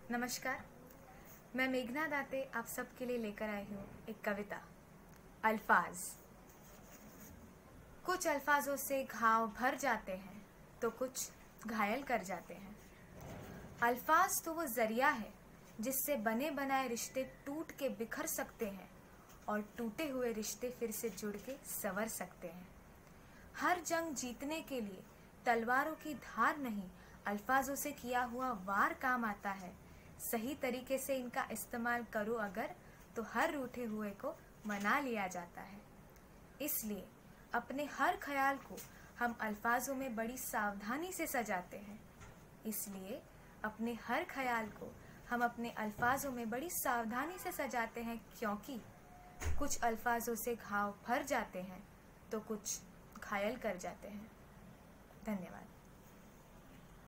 नमस्कार, मैं मेघना दाते आप सबके लिए लेकर आई हूँ एक कविता। अल्फाज। कुछ अल्फाजों से घाव भर जाते हैं तो कुछ घायल कर जाते हैं। अल्फाज तो वो जरिया है जिससे बने बनाए रिश्ते टूट के बिखर सकते हैं और टूटे हुए रिश्ते फिर से जुड़ के संवर सकते हैं। हर जंग जीतने के लिए तलवारों की धार नहीं, अल्फाजों से किया हुआ वार काम आता है। सही तरीके से इनका इस्तेमाल करो अगर, तो हर रूठे हुए को मना लिया जाता है। इसलिए अपने हर ख्याल को हम अल्फाजों में बड़ी सावधानी से सजाते हैं। इसलिए अपने हर ख्याल को हम अपने अल्फाजों में बड़ी सावधानी से सजाते हैं, क्योंकि कुछ अल्फाजों से घाव भर जाते हैं तो कुछ घायल कर जाते हैं। धन्यवाद।